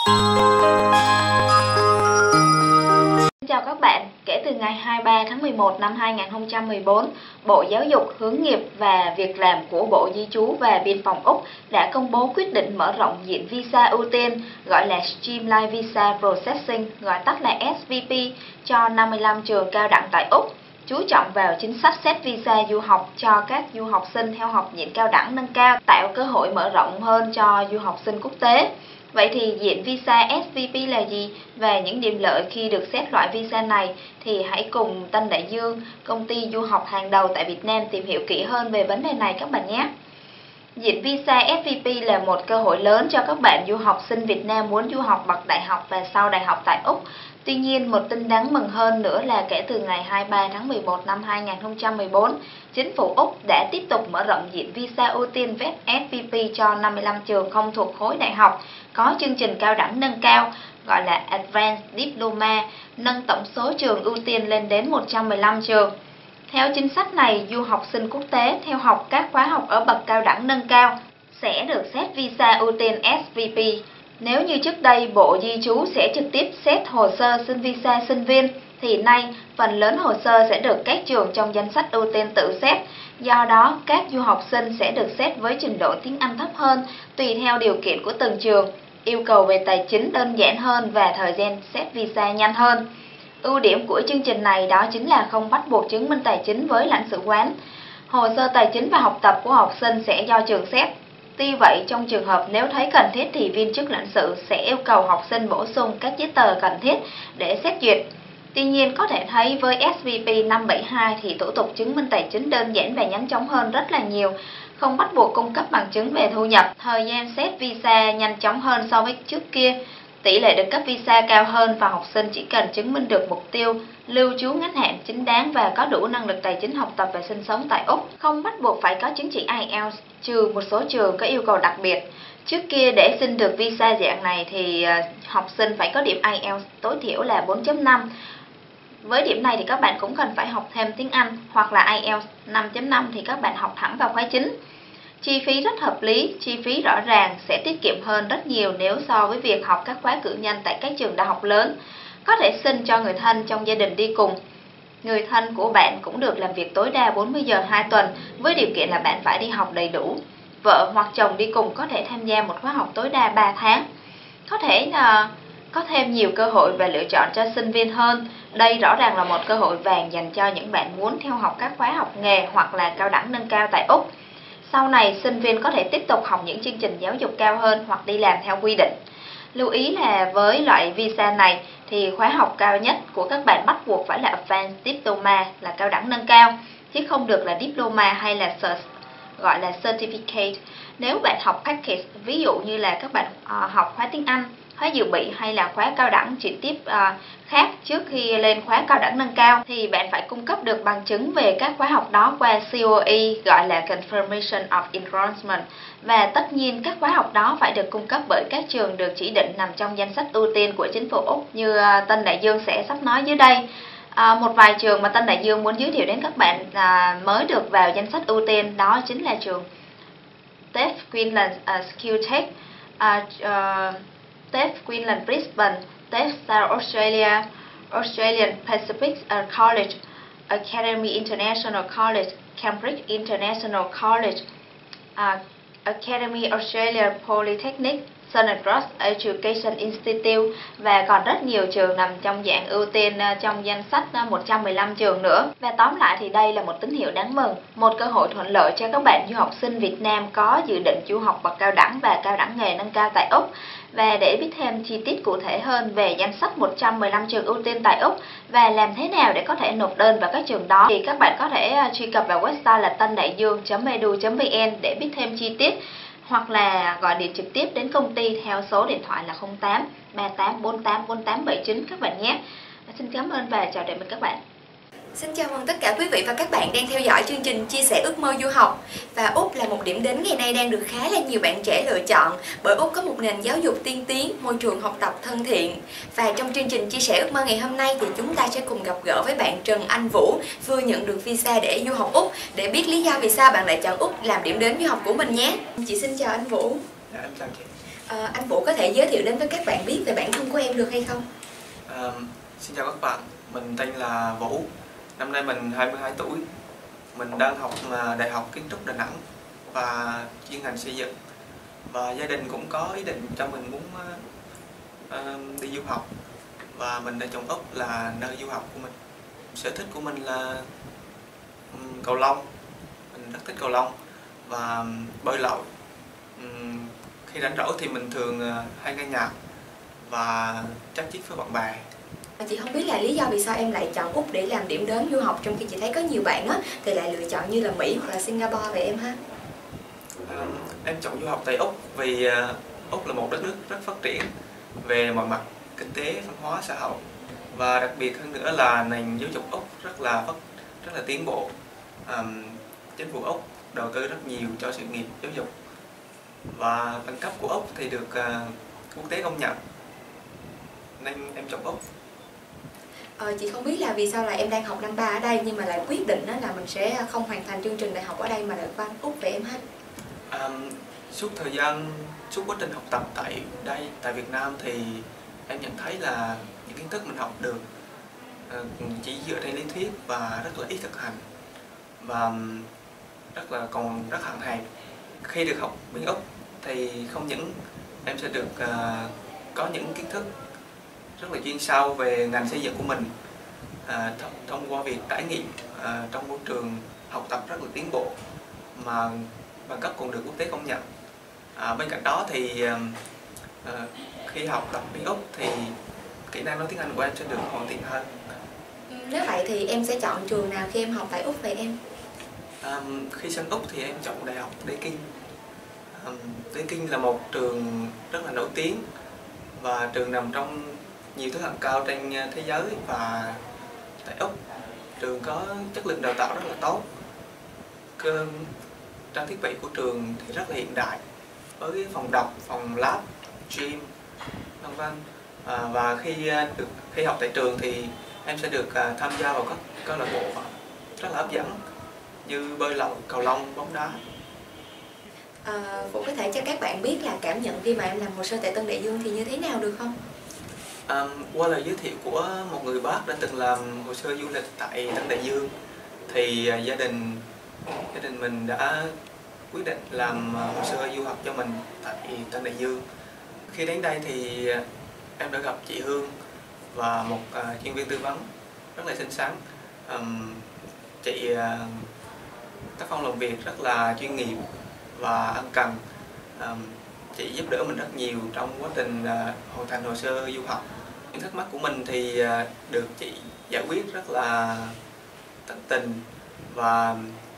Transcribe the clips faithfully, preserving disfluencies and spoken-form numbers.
Xin chào các bạn, kể từ ngày hai mươi ba tháng mười một năm hai nghìn không trăm mười bốn, Bộ Giáo dục, Hướng nghiệp và Việc làm của Bộ Di trú và Biên phòng Úc đã công bố quyết định mở rộng diện visa ưu tiên, gọi là Streamline Visa Processing, gọi tắt là S V P, cho năm mươi lăm trường cao đẳng tại Úc, chú trọng vào chính sách xét visa du học cho các du học sinh theo học diện cao đẳng nâng cao, tạo cơ hội mở rộng hơn cho du học sinh quốc tế. Vậy thì diện visa S V P là gì và những điểm lợi khi được xét loại visa này thì hãy cùng Tân Đại Dương, công ty du học hàng đầu tại Việt Nam tìm hiểu kỹ hơn về vấn đề này các bạn nhé. Diện visa S V P là một cơ hội lớn cho các bạn du học sinh Việt Nam muốn du học bậc đại học và sau đại học tại Úc. Tuy nhiên, một tin đáng mừng hơn nữa là kể từ ngày hai mươi ba tháng mười một năm hai nghìn không trăm mười bốn, Chính phủ Úc đã tiếp tục mở rộng diện visa ưu tiên S V P cho năm mươi lăm trường không thuộc khối đại học có chương trình cao đẳng nâng cao, gọi là Advanced Diploma, nâng tổng số trường ưu tiên lên đến một trăm mười lăm trường. Theo chính sách này, du học sinh quốc tế theo học các khóa học ở bậc cao đẳng nâng cao sẽ được xét visa ưu tiên S V P. Nếu như trước đây Bộ Di trú sẽ trực tiếp xét hồ sơ xin visa sinh viên, thì nay phần lớn hồ sơ sẽ được các trường trong danh sách ưu tiên tự xét. Do đó, các du học sinh sẽ được xét với trình độ tiếng Anh thấp hơn, tùy theo điều kiện của từng trường, yêu cầu về tài chính đơn giản hơn và thời gian xét visa nhanh hơn. Ưu điểm của chương trình này đó chính là không bắt buộc chứng minh tài chính với lãnh sự quán. Hồ sơ tài chính và học tập của học sinh sẽ do trường xét. Tuy vậy, trong trường hợp nếu thấy cần thiết thì viên chức lãnh sự sẽ yêu cầu học sinh bổ sung các giấy tờ cần thiết để xét duyệt. Tuy nhiên, có thể thấy với S V P năm bảy hai thì thủ tục chứng minh tài chính đơn giản và nhanh chóng hơn rất là nhiều, không bắt buộc cung cấp bằng chứng về thu nhập. Thời gian xét visa nhanh chóng hơn so với trước kia. Tỷ lệ được cấp visa cao hơn và học sinh chỉ cần chứng minh được mục tiêu lưu trú ngắn hạn chính đáng và có đủ năng lực tài chính học tập và sinh sống tại Úc. Không bắt buộc phải có chứng chỉ I E L T S, trừ một số trường có yêu cầu đặc biệt. Trước kia để xin được visa dạng này thì học sinh phải có điểm I E L T S tối thiểu là bốn chấm năm. Với điểm này thì các bạn cũng cần phải học thêm tiếng Anh, hoặc là I E L T S năm chấm năm thì các bạn học thẳng vào khóa chính. Chi phí rất hợp lý, chi phí rõ ràng, sẽ tiết kiệm hơn rất nhiều nếu so với việc học các khóa cử nhân tại các trường đại học lớn. Có thể xin cho người thân trong gia đình đi cùng. Người thân của bạn cũng được làm việc tối đa bốn mươi giờ hai tuần, với điều kiện là bạn phải đi học đầy đủ. Vợ hoặc chồng đi cùng có thể tham gia một khóa học tối đa ba tháng. Có thể là có thêm nhiều cơ hội và lựa chọn cho sinh viên hơn. Đây rõ ràng là một cơ hội vàng dành cho những bạn muốn theo học các khóa học nghề hoặc là cao đẳng nâng cao tại Úc. Sau này, sinh viên có thể tiếp tục học những chương trình giáo dục cao hơn hoặc đi làm theo quy định. Lưu ý là với loại visa này thì khóa học cao nhất của các bạn bắt buộc phải là Advanced Diploma, là cao đẳng nâng cao, chứ không được là Diploma hay là gọi là Certificate. Nếu bạn học package, ví dụ như là các bạn uh, học khóa tiếng Anh, khóa dự bị hay là khóa cao đẳng chuyển tiếp uh, khác trước khi lên khóa cao đẳng nâng cao, thì bạn phải cung cấp được bằng chứng về các khóa học đó qua C O E, gọi là Confirmation of Enrollment. Và tất nhiên các khóa học đó phải được cung cấp bởi các trường được chỉ định nằm trong danh sách ưu tiên của chính phủ Úc, như uh, Tân Đại Dương sẽ sắp nói dưới đây. À, một vài trường mà Tân Đại Dương muốn giới thiệu đến các bạn à, mới được vào danh sách ưu tiên đó chính là trường T A F E Queensland uh, Skill Tech, uh, uh, T A F E Queensland Brisbane, T A F E South Australia, Australian Pacific uh, College, Academy International College, Cambridge International College, uh, Academy Australia Polytechnic, Southern Cross Education Institute và còn rất nhiều trường nằm trong dạng ưu tiên trong danh sách một trăm mười lăm trường nữa. Và tóm lại thì đây là một tín hiệu đáng mừng, một cơ hội thuận lợi cho các bạn du học sinh Việt Nam có dự định du học bậc cao đẳng và cao đẳng nghề nâng cao tại Úc. Và để biết thêm chi tiết cụ thể hơn về danh sách một trăm mười lăm trường ưu tiên tại Úc và làm thế nào để có thể nộp đơn vào các trường đó, thì các bạn có thể truy cập vào website là tân đại dương chấm e d u chấm v n để biết thêm chi tiết, hoặc là gọi điện trực tiếp đến công ty theo số điện thoại là không tám ba tám bốn tám bốn tám bảy chín các bạn nhé. Xin cảm ơn và chào tạm biệt các bạn. Xin chào mừng tất cả quý vị và các bạn đang theo dõi chương trình Chia sẻ ước mơ du học. Và Úc là một điểm đến ngày nay đang được khá là nhiều bạn trẻ lựa chọn, bởi Úc có một nền giáo dục tiên tiến, môi trường học tập thân thiện. Và trong chương trình Chia sẻ ước mơ ngày hôm nay thì chúng ta sẽ cùng gặp gỡ với bạn Trần Anh Vũ, vừa nhận được visa để du học Úc, để biết lý do vì sao bạn lại chọn Úc làm điểm đến du học của mình nhé. Chị xin chào anh Vũ. Dạ, em chào chị. À, anh Vũ có thể giới thiệu đến với các bạn biết về bản thân của em được hay không? À, xin chào các bạn, mình tên là Vũ, năm nay mình hai mươi hai tuổi. Mình đang học Đại học Kiến trúc Đà Nẵng và chuyên ngành xây dựng. Và gia đình cũng có ý định cho mình muốn uh, đi du học. Và mình đã chọn Úc là nơi du học của mình. Sở thích của mình là um, cầu lông, mình rất thích cầu lông và um, bơi lội. Um, khi rảnh rỗi thì mình thường uh, hay nghe nhạc và chat chít với bạn bè. Chị không biết là lý do vì sao em lại chọn Úc để làm điểm đến du học, trong khi chị thấy có nhiều bạn á thì lại lựa chọn như là Mỹ hoặc là Singapore vậy em ha? À, em chọn du học tại Úc vì uh, Úc là một đất nước rất phát triển về mọi mặt kinh tế, văn hóa, xã hội, và đặc biệt hơn nữa là nền giáo dục Úc rất là rất là tiến bộ. Um, chính phủ Úc đầu tư rất nhiều cho sự nghiệp giáo dục và bằng cấp của Úc thì được uh, quốc tế công nhận, nên em chọn Úc. Ờ, chị không biết là vì sao là em đang học năm ba ở đây nhưng mà lại quyết định đó là mình sẽ không hoàn thành chương trình đại học ở đây mà lại qua Úc vậy em ha? Um, suốt thời gian, suốt quá trình học tập tại đây, tại Việt Nam thì em nhận thấy là những kiến thức mình học được uh, chỉ dựa trên lý thuyết và rất là ít thực hành, và rất là còn rất hạn hẹp. Khi được học bên Úc thì không những em sẽ được uh, có những kiến thức rất là chuyên sâu về ngành xây dựng của mình à, th thông qua việc trải nghiệm à, trong môi trường học tập rất là tiến bộ, mà bằng cấp còn được quốc tế công nhận. À, bên cạnh đó thì à, khi học tập bên Úc thì kỹ năng nói tiếng Anh của em sẽ được hoàn thiện hơn. Nếu vậy thì em sẽ chọn trường nào khi em học tại Úc vậy em? À, khi sang Úc thì em chọn đại học Deakin. À, Deakin là một trường rất là nổi tiếng và trường nằm trong nhiều thứ hạng cao trên thế giới, và tại Úc trường có chất lượng đào tạo rất là tốt. Cơ, trang thiết bị của trường thì rất là hiện đại với phòng đọc, phòng lab, gym, vân vân. À, và khi được khi học tại trường thì em sẽ được uh, tham gia vào các câu lạc bộ rất là hấp dẫn như bơi lội, cầu lông, bóng đá. À, Vũ có thể cho các bạn biết là cảm nhận khi mà em làm hồ sơ tại Tân Đại Dương thì như thế nào được không? À, qua lời giới thiệu của một người bác đã từng làm hồ sơ du lịch tại Tân Đại Dương thì uh, gia đình gia đình mình đã quyết định làm uh, hồ sơ du học cho mình tại Tân Đại Dương. Khi đến đây thì uh, em đã gặp chị Hương và một uh, chuyên viên tư vấn rất là xinh xắn. Um, chị uh, tác phong làm việc rất là chuyên nghiệp và ân cần. Um, chị giúp đỡ mình rất nhiều trong quá trình uh, hoàn thành hồ sơ du học. Những thắc mắc của mình thì uh, được chị giải quyết rất là tận tình, và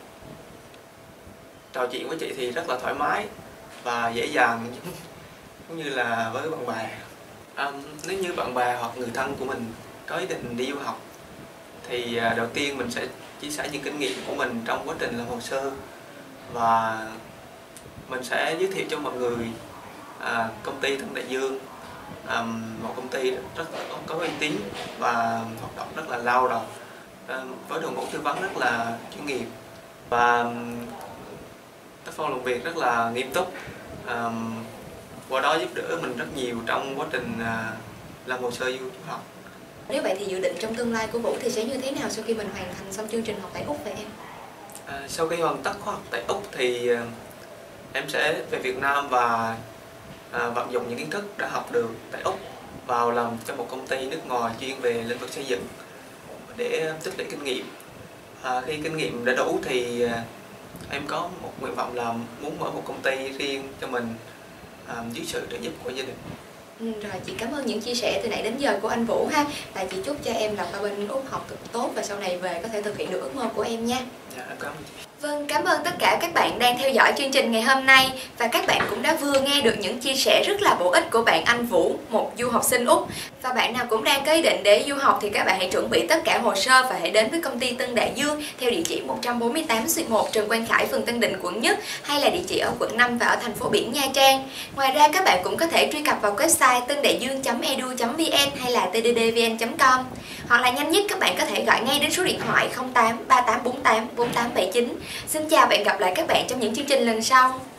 trò chuyện với chị thì rất là thoải mái và dễ dàng, cũng như là với bạn bè. Um, nếu như bạn bè hoặc người thân của mình có ý định đi du học thì uh, đầu tiên mình sẽ chia sẻ những kinh nghiệm của mình trong quá trình làm hồ sơ, và mình sẽ giới thiệu cho mọi người à, công ty Tân Đại Dương, à, một công ty rất có uy tín và hoạt động rất là lâu rồi, à, với đội ngũ tư vấn rất là chuyên nghiệp và tác phong làm việc rất là nghiêm túc. À, qua đó giúp đỡ mình rất nhiều trong quá trình à, làm hồ sơ du học. Nếu vậy thì dự định trong tương lai của Vũ thì sẽ như thế nào sau khi mình hoàn thành xong chương trình học tại Úc vậy em? À, sau khi hoàn tất khóa học tại Úc thì em sẽ về Việt Nam và à, vận dụng những kiến thức đã học được tại Úc vào làm cho một công ty nước ngoài chuyên về lĩnh vực xây dựng để tích lũy kinh nghiệm. À, khi kinh nghiệm đã đủ thì à, em có một nguyện vọng là muốn mở một công ty riêng cho mình à, dưới sự trợ giúp của gia đình. Ừ, rồi chị cảm ơn những chia sẻ từ nãy đến giờ của anh Vũ ha, và chị chúc cho em là qua bên Úc học thật tốt và sau này về có thể thực hiện được ước mơ của em nha. Dạ, em cảm ơn chị. Vâng, cảm ơn tất cả các bạn đang theo dõi chương trình ngày hôm nay, và các bạn cũng đã vừa nghe được những chia sẻ rất là bổ ích của bạn anh Vũ, một du học sinh Úc. Và bạn nào cũng đang có ý định để du học thì các bạn hãy chuẩn bị tất cả hồ sơ và hãy đến với công ty Tân Đại Dương theo địa chỉ một trăm bốn mươi tám xuyệt một Trần Quang Khải, phường Tân Định, quận Nhất, hay là địa chỉ ở quận năm và ở thành phố biển Nha Trang. Ngoài ra các bạn cũng có thể truy cập vào website tân đại dương chấm e d u chấm v n hay là t d d v n chấm com, hoặc là nhanh nhất các bạn có thể gọi ngay đến số điện thoại không tám ba tám bốn tám bốn tám bảy chín. Xin chào và hẹn gặp lại các bạn trong những chương trình lần sau.